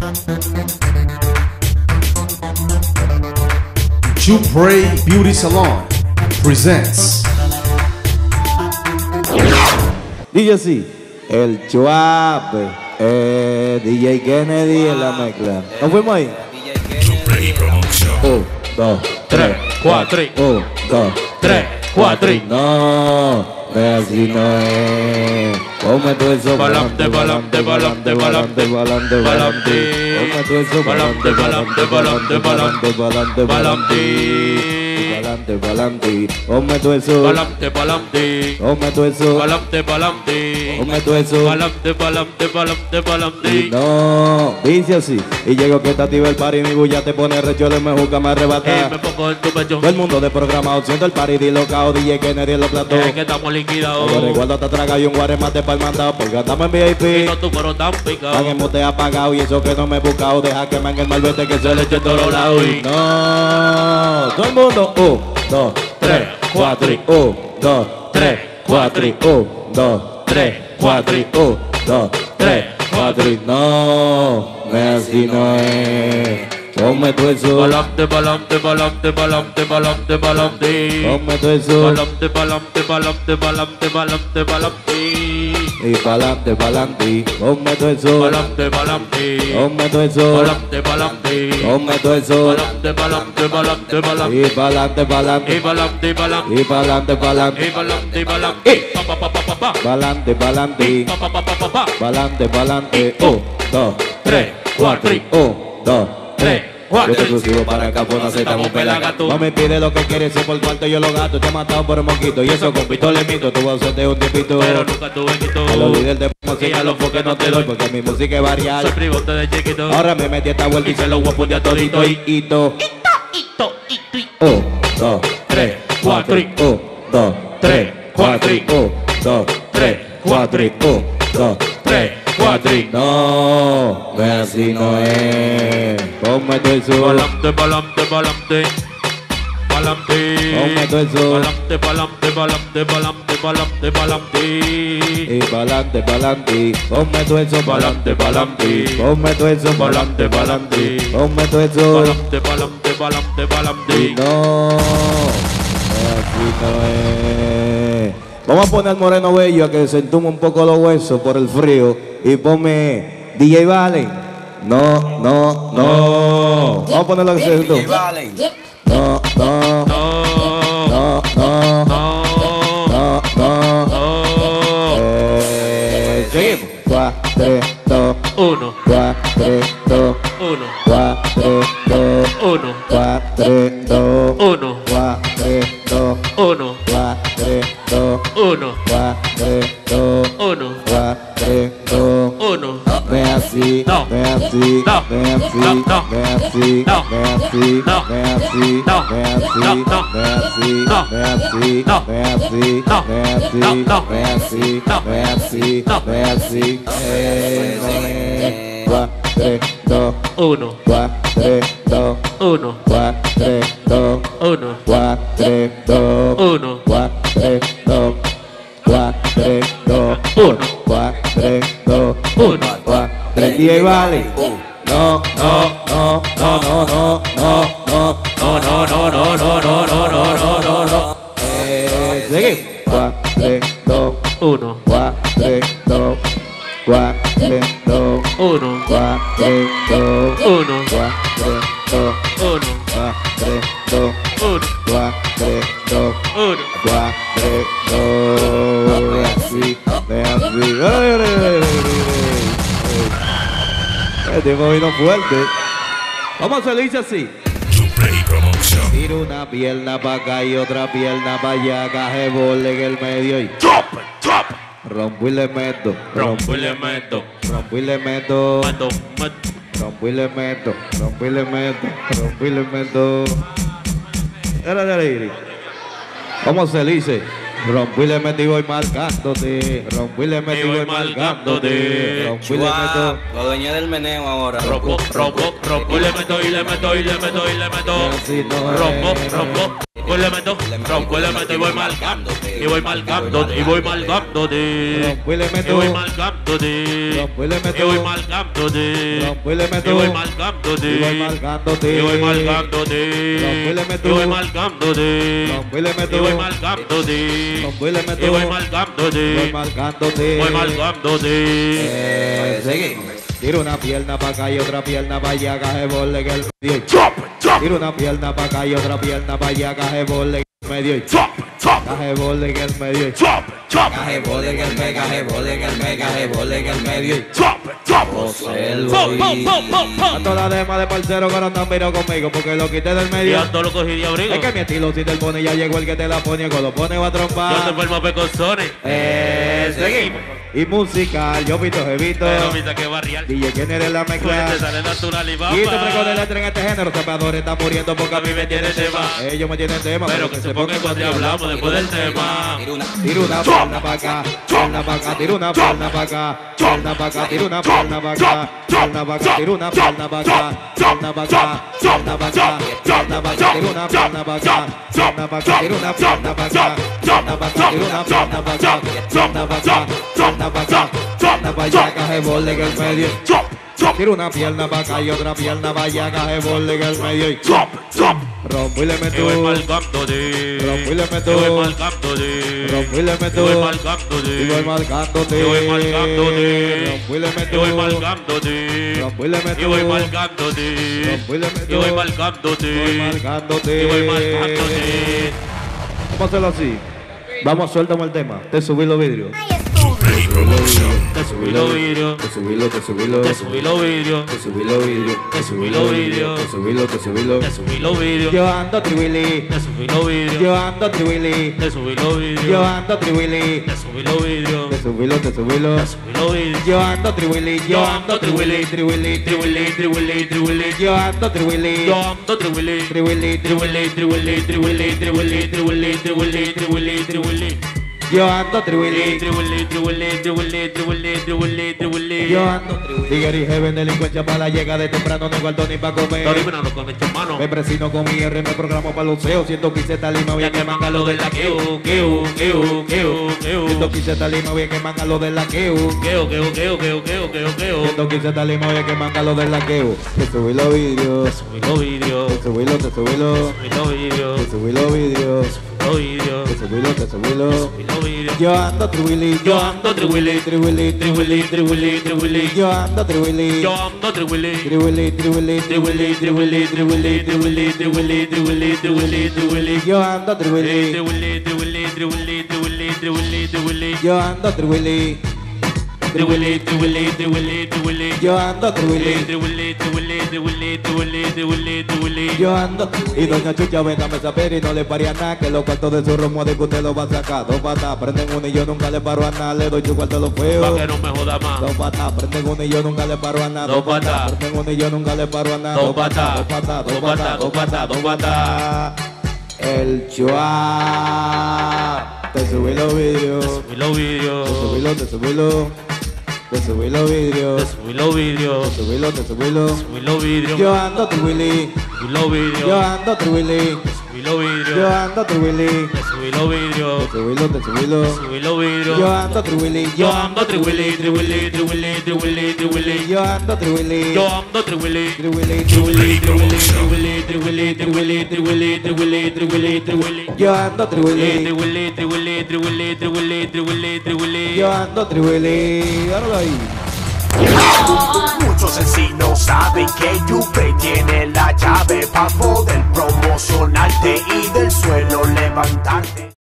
Chupray Beauty Salon presents DJ C, el Chuape, DJ Kennedy en la mezcla. ¿Nos fuimos ahí? Chupray Production. 1, 2, 3, 4. 1, 2, 3, 4. No, así no es. Ponme todo eso Balante, balante, balante, balante, balante. Ponme todo eso balante, balante, balante, balante, balante. Balante. Ponme todo eso. balante, balante, Ponme todo eso. balante, balante, Ponme todo eso. balante, balante, balante, Y balante. no, dice así. Y llego que está activa el party, mi bulla te pone recholes, me juzga, me arrebata. Me pongo en tu pecho, Todo el mundo de programa, siento el party, dilo cao, DJ Kennedy en los platos. que estamos liquidados. Yo recuerdo te traga y un guaremate para el mandado, porque andamos en Y VIP. no tu coro tan Están picado. en bote apagado y eso que no me he buscado, deja que me en el malvete que se le eche todo lado. Y no, todo el mundo, 1, 2, 3, 4, 1, 2, 3, 4, 1, 2, 3, 4, 1, 2, 3, 4. No, así no es. Ponme todo eso. Balante, balante, balante, balante, balante, balante. Ponme todo eso. Balante, balante, balante, balante, balante, balante. Y pa'lante, pa'lante. Ponme todo eso. Balante, balante. Ponme todo eso. Balante, balante. Ponme todo eso. Balante, balante, balante, balante. Y pa'lante, pa'lante. Y balante, balante. Y pa'lante, pa'lante. Y balante, balante. Pa, pa, pa, pa, pa, pa. Pa'lante, pa'lante. Pa, pa, pa, pa, pa, pa. Pa'lante, pa'lante. 1, 2, 3, 4. 1, 2, 3. Yo te exclusivo para acá, pues no aceptamos pelagato. No me pide lo que quieres, si por cuarto yo lo gasto. Te he matado por un moquito y eso con pistola le mito. Tu voz de un tipito. Pero nunca tuve quito. A los líderes de música los foques no te doy, porque mi música es variada. Soy privote de chiquito. Ahora me metí esta vuelta y se lo voy a poner a todito y hito. Ito, ito, ito. 1, 2, 3, 4. 1, 2, 3, 4. 1, 2, 3, 4. 1, 2, 3, 4. No, así no es. Ponme todo eso. Balante, balante, balante. Balante. Ponme todo eso. Balante, balante, balante, balante, balante, balante. Y pa'lante, pa'lante. Ponme todo eso. Balante, balante. Ponme todo eso. Balante, balante. Ponme todo eso. Balante, balante, balante, Y balante. no, así no es. Vamos a poner al Moreno Bello a que se entume un poco los huesos por el frío. Y ponme DJ Valen. No. Vamos a ponerlo que se entume. No. No, no. Seguimos. 4, 2, 1, 4, 2, 1, 4, 2, 1, 4, 2, 1, 4, 2, 1, 4, 2, 1, 4, 2, 1, 4, 2. 1. Ve así, No. ve así, No. ve así, No. ve así, No. ve así, No. ve así, No. ve así, No. ve así, No. ve así, No. ve así, No. ve así, No. ve así, No. ve así, No. ve así. 4, 2, 1, 4, 2, 1, 4, 2, 1, 4, 2, 1, 4, 2, 4, 2, 1, 4, 2, 1, 4, DJ Vale. No. Seguimos. 4, 2, 1, 4, 2, 4, 2, 1, 4, 2, 1, 4, 2, 1, 4, 2, 1, 4, 2, 1. 4, 2. Ve así, ve así. El tipo vino fuerte. ¿Cómo se le dice así? Chupray Production. Tiro una pierna para acá y otra pierna para allá, caje bole en el medio y Drop it, drop it. rompo y le meto, Rompo y le meto. rompo y le meto, Meto, meto. rompo y le meto, rompo y le meto, rompo y le meto. ¿Cómo se le dice? Rompo y le meto y voy marcándote, rompo y le meto y voy marcándote, rompo y le meto. Lo dueñé del meneo ahora. Rompo, rompo, rompo y le meto, y le meto, y le meto, y le meto. Así no es. Rompo, rompo. Pues le meto, rompo y le meto y voy marcándote. Y voy marcándote, y voy marcándote. Rompo y le Y meto. voy marcándote. Rompo y le Y meto. voy marcándote. Rompo y le meto. Y voy marcándote. Y voy marcándote. Y voy marcándote. Rompo y le meto. Y voy marcándote. Rompo y le meto. Y voy marcándote. Rompo y le meto. Y voy marcándote. Voy marcándote. Voy marcándote. Seguimos. Tiro una pierna para acá y otra pierna para allá, caje borde en el medio. Tiro una pierna para acá y otra pierna para allá, caje borde en el medio. Caje borde en el medio. Caje borde en el medio, caje borde en el medio, caje borde en el medio. A toda dema de parcero que no están mirando conmigo porque lo quité del Y medio. a todo lo cogí de abrigo. Es que mi estilo si te pone ya llegó el que te la pone, cuando lo pone va a Yo te trompar. formo pecosones. Seguimos. Y musical, yo pito jevito. Pero mira que barrial. DJ, ¿quién eres la Pues mezcla? te sale natural y Y te freco de bamba. letra en este género, tapadores están muriendo porque A mí me tiene tema. Ellos me tienen tema, Pero que se ponga cuando hablamos después del tema. Tiro una pierna para acá, pierna para acá, tiro una pierna para acá, pierna para acá, tiro una pierna para acá, pierna para acá, tiro una pierna para acá, pierna para acá, pierna para acá, pierna para acá, tiro una pierna para acá, pierna para acá, tiro una pierna para acá, pierna para acá, tiro una pierna para acá, pierna para acá, pierna para acá, pierna para allá, caje borde en el medio. Tiro una pierna para acá y otra pierna para allá, caje borde en el medio y rompo y le Y voy meto, marcándote. rompo y le Y voy meto, marcándote. rompo y le Y voy meto, marcándote. y voy marcándote, Y voy marcándote. rompo y le Y voy meto, marcándote. rompo y le Y meto, voy marcándote. rompo y le Y meto, voy marcándote. voy marcándote. Y voy marcándote. Vamos a hacerlo así. Vamos, suéltame el tema. Te subí los vidrios. Play Promotion. Te subí los vidrios. Te subí los, te subí los, Te subí los vidrios. te subí los vidrios. Te subí los vidrios. Te subí los, te subí los. Te subí los vidrios. Yo ando triwili, Te subí los vidrios. yo ando triwili, Te subí los yo vidrios. ando triwili. Te subí los vidrios. Te subí los, te subí los. Te subí los vidrios. Yo ando triwili, yo ando triwili, triwili, triwili, triwili, triwili. Yo ando triwili, Yo ando triwili. triwili, triwili, triwili, triwili, triwili, triwili, triwili, triwili, triwili. Yo ando triwili, Triwili, triwili, triwili, triwili, triwili, triwili. yo ando triwili. Tigre y jeven, delincuencia para la llegada de temprano, no hay cuarto ni pa' No comer. eliminarlo con este mano. Me presino con mi R, me programo para los CEOs. 115 talima, bien que manga lo de la queu, queu, queu, queu, queu. 115 talima, bien que manga lo de la queu. 115 talima, bien que manga lo de la queu. Te subí los vidrios, Subí los vidrios. te subí los, te subí los, Subí los vidrios. te subí los vidrios, Los vidrios. te subí los, te subí los. Subí los vidrios. Yo ando triwili, Yo ando triwili. triwili, triwili, triwili, triwili. Yo ando triwili, Yo ando triwili. triwili, triwili, triwili, triwili, triwili, triwili, triwili, triwili, triwili, triwili. Yo ando triwili, Triwili, triwili, triwili, triwili, triwili, triwili. yo ando triwili, Triwili, triwili, triwili, triwili. yo ando triwili, Triwili, triwili, triwili, triwili, triwili, triwili. yo ando. Y doña Chucha, véndame esa pera y no le paría nada, que los cuartos de su romo de que usted lo va a sacar. Dos patas, prenden uno y yo nunca le paro a nada, le doy su cuarto a los Pa' feos. que no me joda más. Dos patas, prenden uno y yo nunca le paro a nada. Dos patas. prenden uno y yo nunca le paro a nada. Dos patas. dos patas, Dos patas, dos patas, dos patas. El chua. Te subí los vidrios. Subí los vidrios. Te subí los, te subí los. Te subí los Te vidrios. subí los vidrios. Te subí los, te subí los. Subí los vidrios. Yo ando triwili. Subí los vidrios. Yo ando triwili. Subí los vidrios. Yo ando triwili. Te subí los vidrios. Te subí los, te subí los. Subí los vidrios. Yo ando triwili. Yo ando triwili, triwili, triwili, triwili, triwili. Yo ando triwili. Yo ando triwili. Triwili, Triwili, triwili. triwili, triwili, triwili, triwili, triwili, triwili, triwili. Yo ando triwili. Triwili, triwili, triwili, triwili, triwili, triwili. Yo ando triwili. Ahora ahí. Muchos en sí no saben que Yupe tiene la llave para poder promocionarte y del suelo levantarte.